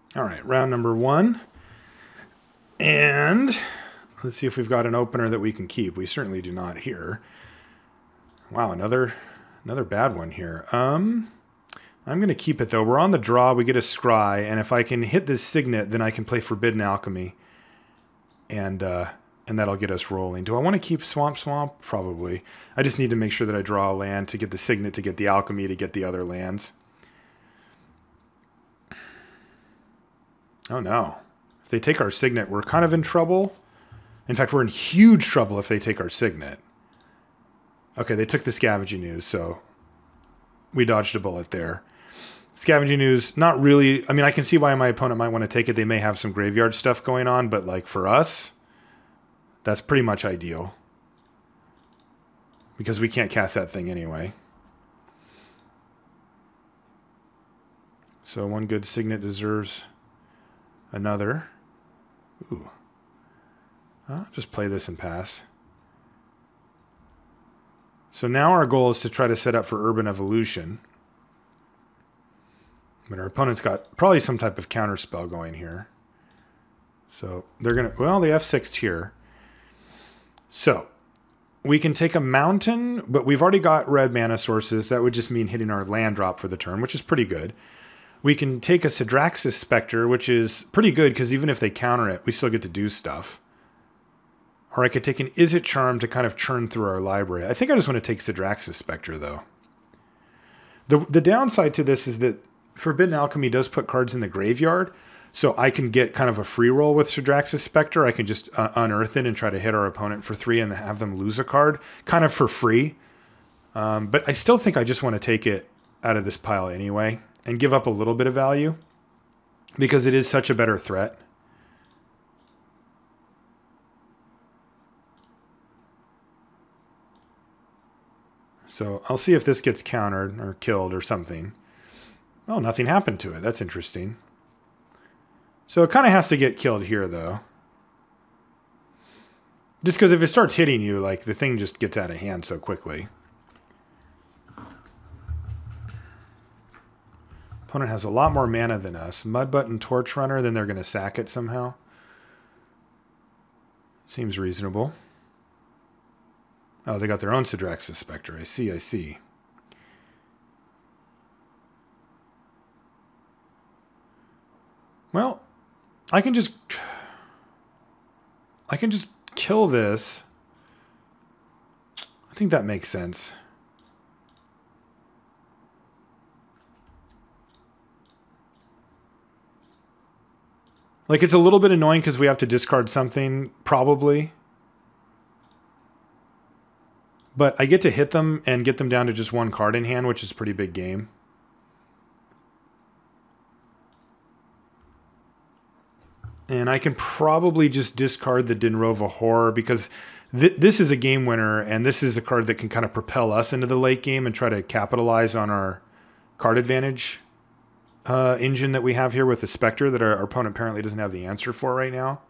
All right, round number 1. And let's see if we've got an opener that we can keep. We certainly do not here. Wow, another bad one here. I'm going to keep it, though. We're on the draw. We get a scry. And if I can hit this signet, then I can play Forbidden Alchemy. And that'll get us rolling. Do I want to keep Swamp? Probably. I just need to make sure that I draw a land to get the signet, to get the alchemy, to get the other lands. Oh, no. If they take our signet, we're kind of in trouble. In fact, we're in huge trouble if they take our signet. Okay, they took the Scavenging Ooze, so we dodged a bullet there. Scavenging Ooze, not really. I mean, I can see why my opponent might want to take it. They may have some graveyard stuff going on, but like for us, that's pretty much ideal. Because we can't cast that thing anyway. So one good signet deserves another. Ooh. I'll just play this and pass. So now our goal is to try to set up for Urban Evolution. But our opponent's got probably some type of counter spell going here. So they're going to, well, they F6'd here. So we can take a mountain, but we've already got red mana sources. That would just mean hitting our land drop for the turn, which is pretty good. We can take a Sidraxis Spectre, which is pretty good because even if they counter it, we still get to do stuff. Or I could take an Izzet Charm to kind of churn through our library. I think I just want to take Sidraxis Spectre, though. The downside to this is that Forbidden Alchemy does put cards in the graveyard, so I can get kind of a free roll with Sidraxis Spectre. I can just unearth it and try to hit our opponent for 3 and have them lose a card, kind of for free. But I still think I just want to take it out of this pile anyway and give up a little bit of value because it is such a better threat. So I'll see if this gets countered or killed or something. Oh, nothing happened to it. That's interesting. So it kind of has to get killed here, though. Just because if it starts hitting you, like, the thing just gets out of hand so quickly. Opponent has a lot more mana than us. Mudbutt and Torch Runner, then they're going to sack it somehow. Seems reasonable. Oh, they got their own Sidraxis Spectre. I see. Well, I can just kill this. I think that makes sense. Like, it's a little bit annoying because we have to discard something, probably. But I get to hit them and get them down to just 1 card in hand, which is a pretty big game. And I can probably just discard the Dinrova Horror because this is a game winner, and this is a card that can kind of propel us into the late game and try to capitalize on our card advantage engine that we have here with the Spectre that our opponent apparently doesn't have the answer for right now.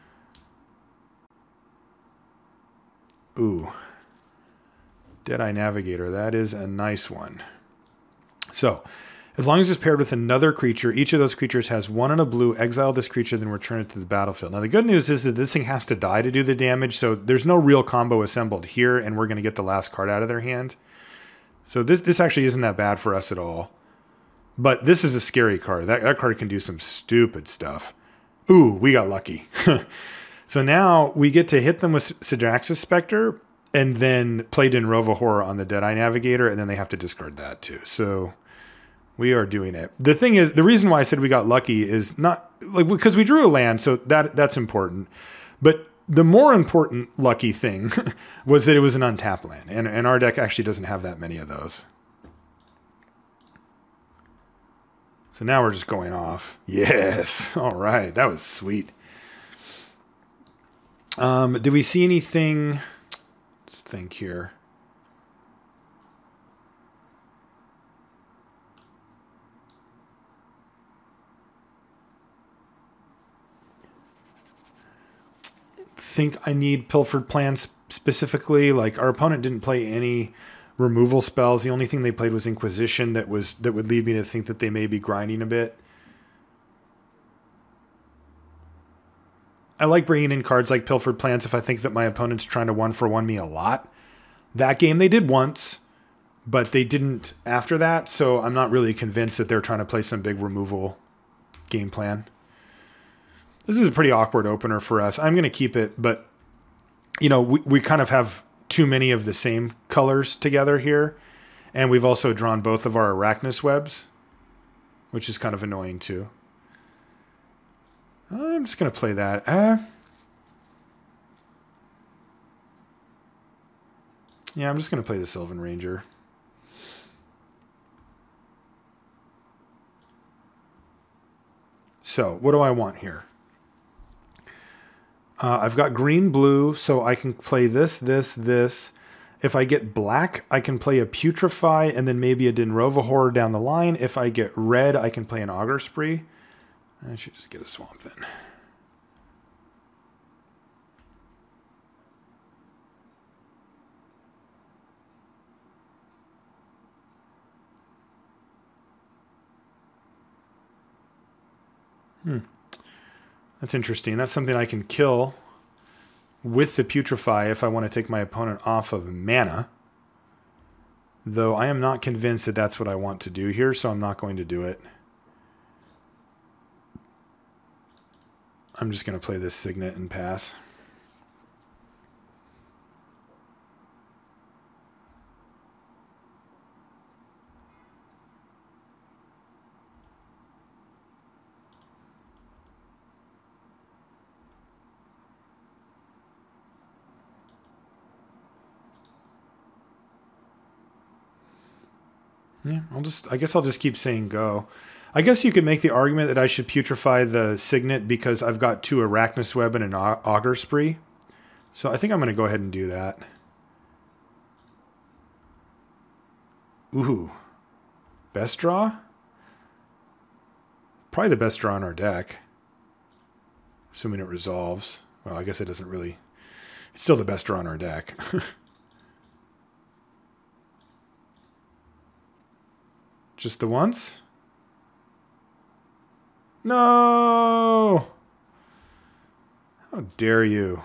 Ooh. Deadeye Navigator, that is a nice one. So, as long as it's paired with another creature, each of those creatures has 1 and a blue, exile this creature, then return it to the battlefield. Now, the good news is that this thing has to die to do the damage, so there's no real combo assembled here, and we're going to get the last card out of their hand. So this actually isn't that bad for us at all. But this is a scary card. That card can do some stupid stuff. Ooh, we got lucky. So now we get to hit them with Sidraxis Spectre, and then play Dinrova Horror on the Deadeye Navigator, and then they have to discard that too. So we are doing it. The thing is, the reason why I said we got lucky is not like because we drew a land, so that's important. But the more important lucky thing was that it was an untapped land, and our deck actually doesn't have that many of those. So now we're just going off. Yes. All right. That was sweet. Do we see anything? Let's think here. Think I need Pilfered Plans specifically. Like, our opponent didn't play any removal spells. The only thing they played was Inquisition that would lead me to think that they may be grinding a bit. I like bringing in cards like Pilfered Plants if I think that my opponent's trying to 1-for-1 me a lot. That game they did once, but they didn't after that, so I'm not really convinced that they're trying to play some big removal game plan. This is a pretty awkward opener for us. I'm going to keep it, but you know, we kind of have too many of the same colors together here, and we've also drawn both of our Arachnus webs, which is kind of annoying too. I'm just going to play that. Yeah, I'm just going to play the Sylvan Ranger. So, what do I want here? I've got green, blue, so I can play this. If I get black, I can play a Putrefy and then maybe a Dinrova Horror down the line. If I get red, I can play an Augur Spree. I should just get a Swamp then. That's interesting. That's something I can kill with the Putrefy if I want to take my opponent off of mana. Though I am not convinced that that's what I want to do here, so I'm not going to do it. I'm just going to play this Signet and pass. Yeah, I guess I'll just keep saying go. I guess you could make the argument that I should Putrefy the Signet because I've got 2 Arachnus Web and an Augur Spree. So I think I'm going to go ahead and do that. Ooh. Best draw? Probably the best draw in our deck. Assuming it resolves. Well, I guess it doesn't really... It's still the best draw in our deck. Just the once? No! How dare you?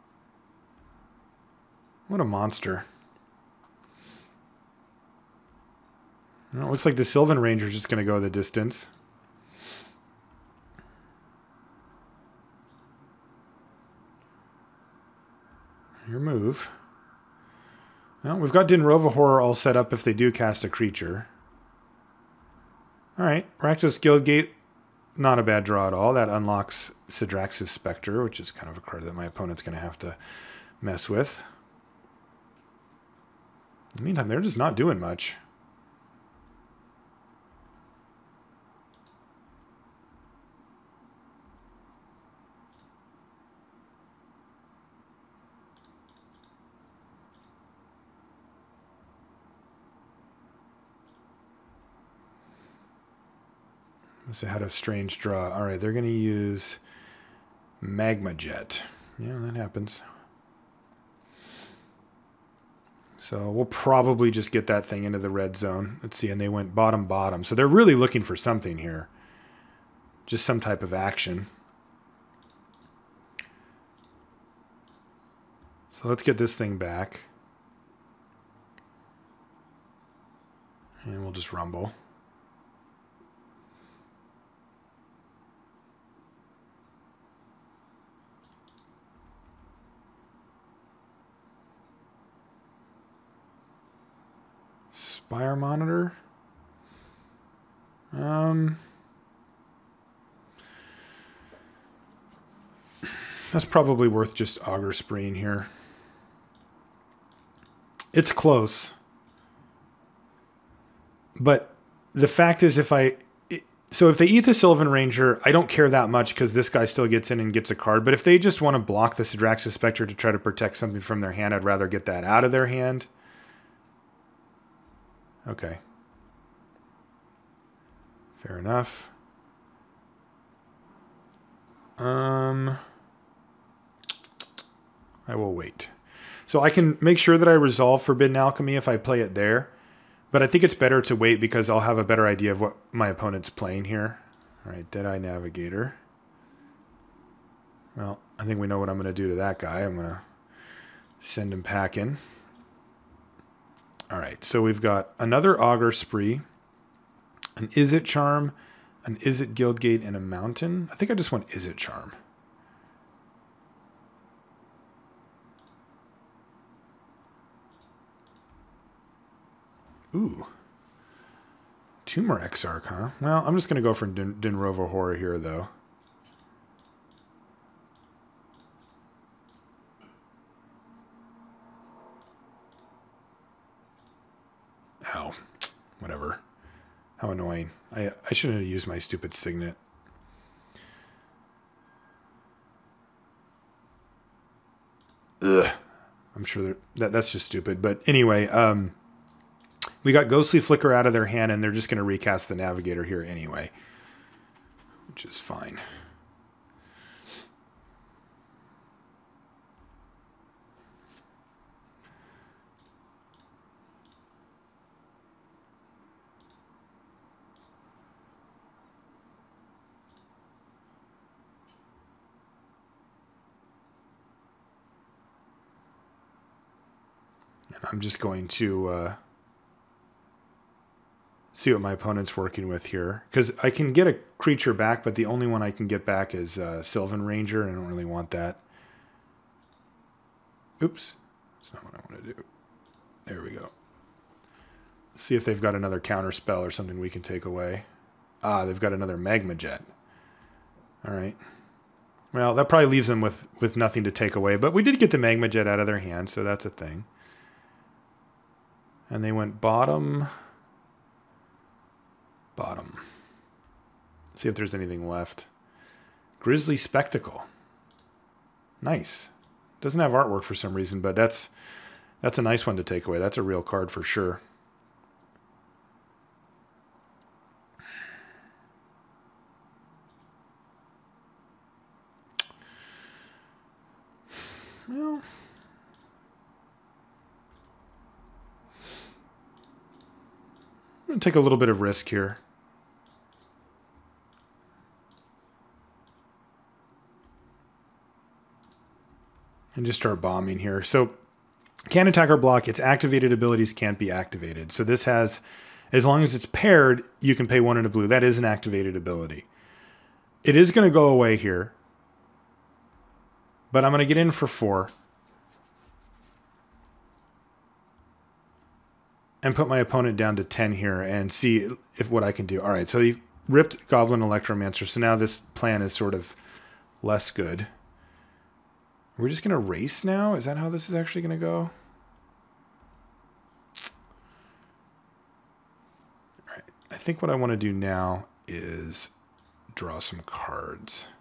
What a monster. Well, it looks like the Sylvan Ranger is just going to go the distance. Your move. Well, we've got Dinrova Horror all set up if they do cast a creature. Alright, Rakdos Guildgate, not a bad draw at all. That unlocks Sidrax's Spectre, which is kind of a card that my opponent's going to have to mess with. In the meantime, they're just not doing much. So I had a strange draw. All right, they're going to use Magma Jet. Yeah, that happens. So we'll probably just get that thing into the red zone. Let's see, and they went bottom. So they're really looking for something here. Just some type of action. So let's get this thing back. And we'll just rumble. Spire Monitor. That's probably worth just Augur Spreeing here. It's close. But the fact is if they eat the Sylvan Ranger, I don't care that much because this guy still gets in and gets a card. But if they just want to block the Sidrax's Spectre to try to protect something from their hand, I'd rather get that out of their hand. Okay. Fair enough. I will wait. So I can make sure that I resolve Forbidden Alchemy if I play it there. But I think it's better to wait because I'll have a better idea of what my opponent's playing here. All right, Deadeye Navigator. Well, I think we know what I'm going to do to that guy. I'm going to send him packing. All right, so we've got another Augur Spree, an Izzet Charm, an Izzet Guildgate, and a Mountain. I think I just want Izzet Charm. Ooh. Tumor Exarch, huh? Well, I'm just going to go for Dinrovo Horror here, though. Ow. Whatever. How annoying. I shouldn't have used my stupid Signet. Ugh. I'm sure that's just stupid. But anyway, we got Ghostly Flicker out of their hand, and they're just going to recast the Navigator here anyway, which is fine. And I'm just going to see what my opponent's working with here. Because I can get a creature back, but the only one I can get back is Sylvan Ranger, and I don't really want that. Oops. That's not what I want to do. There we go. Let's see if they've got another counter spell or something we can take away. Ah, they've got another Magma Jet. All right. Well, that probably leaves them with nothing to take away, but we did get the Magma Jet out of their hand, so that's a thing. And they went bottom. Bottom. See if there's anything left. Grisly Spectacle. Nice. Doesn't have artwork for some reason, but that's a nice one to take away. That's a real card for sure. Well, I'm going to take a little bit of risk here. And just start bombing here. So, can't attack or block. Its activated abilities can't be activated. So this has, as long as it's paired, you can pay 1 in a blue. That is an activated ability. It is going to go away here. But I'm going to get in for 4. And put my opponent down to 10 here and see what I can do. All right, so he ripped Goblin Electromancer. So now this plan is sort of less good. We're just going to race now? Is that how this is actually going to go? All right. I think what I want to do now is draw some cards.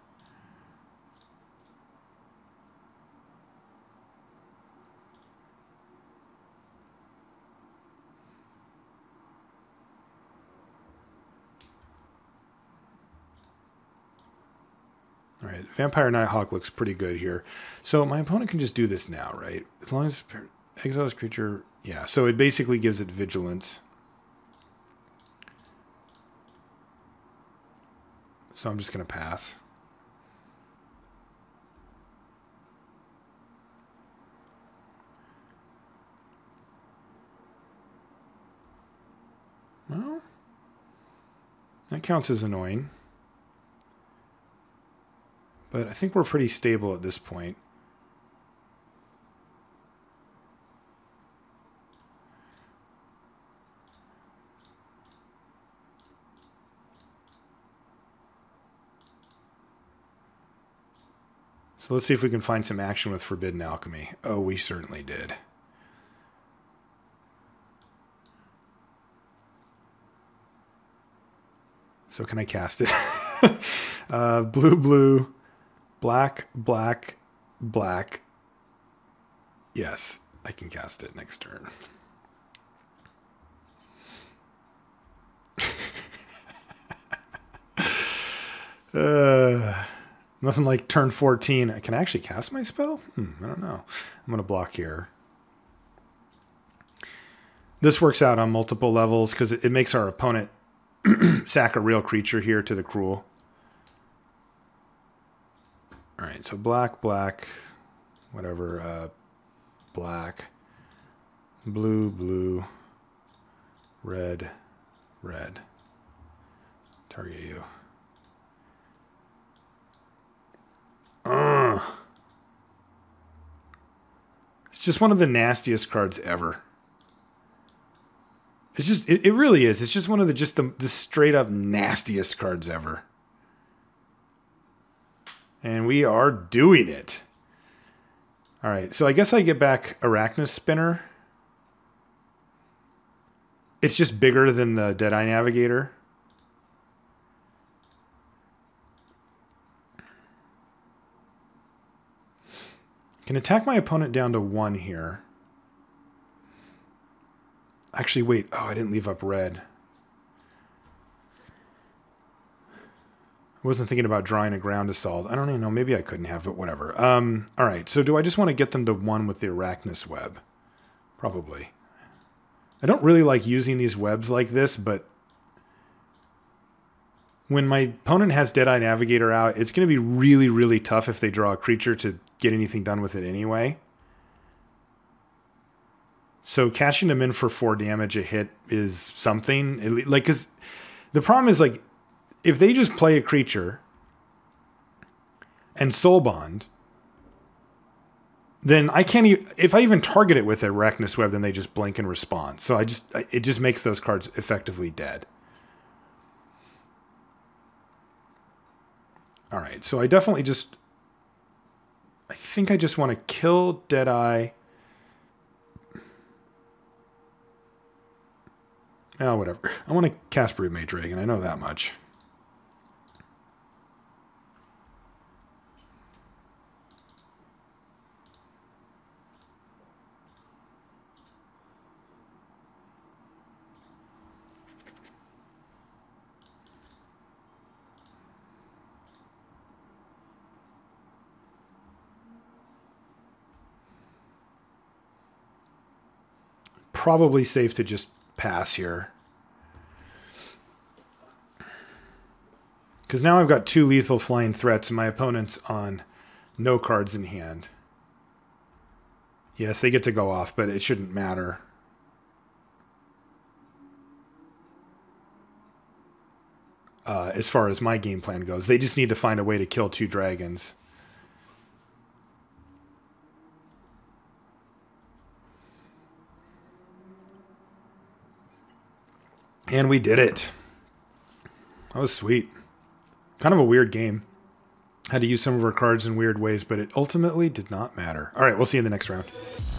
All right, Vampire Nighthawk looks pretty good here. So my opponent can just do this now, right? As long as exile this creature, yeah. So it basically gives it vigilance. So I'm just going to pass. Well, that counts as annoying. But I think we're pretty stable at this point. So let's see if we can find some action with Forbidden Alchemy. Oh, we certainly did. So can I cast it? Blue, blue. Black, black, black. Yes, I can cast it next turn. Nothing like turn 14. Can I actually cast my spell? I don't know. I'm going to block here. This works out on multiple levels because it makes our opponent sack a real creature here to the Cruel. All right, so black, black, whatever, black, blue, blue, red, red. Target you. It's just one of the nastiest cards ever. It's just, it really is. It's just one of the straight up nastiest cards ever. And we are doing it. All right, so I guess I get back Arachnus Spinner. It's just bigger than the Deadeye Navigator. Can attack my opponent down to 1 here. Actually, wait. Oh, I didn't leave up red. I wasn't thinking about drawing a ground assault. I don't even know. Maybe I couldn't have, but whatever. All right. So do I just want to get them to 1 with the Arachnus Web? Probably. I don't really like using these webs like this, but when my opponent has Deadeye Navigator out, it's going to be really, really tough if they draw a creature to get anything done with it anyway. So cashing them in for 4 damage a hit is something. Like, because the problem is, like, if they just play a creature and Soul Bond, then I can't even, if I even target it with Arachnus Web, then they just blink and respond. So it just makes those cards effectively dead. All right, so I definitely I think I just want to kill Deadeye. Oh, whatever. I want to cast Broodmate Dragon. I know that much. Probably safe to just pass here. Because now I've got 2 lethal flying threats and my opponent's on no cards in hand. Yes, they get to go off, but it shouldn't matter. As far as my game plan goes. They just need to find a way to kill 2 dragons. And we did it. That was sweet. Kind of a weird game. Had to use some of our cards in weird ways, but it ultimately did not matter. All right, we'll see you in the next round.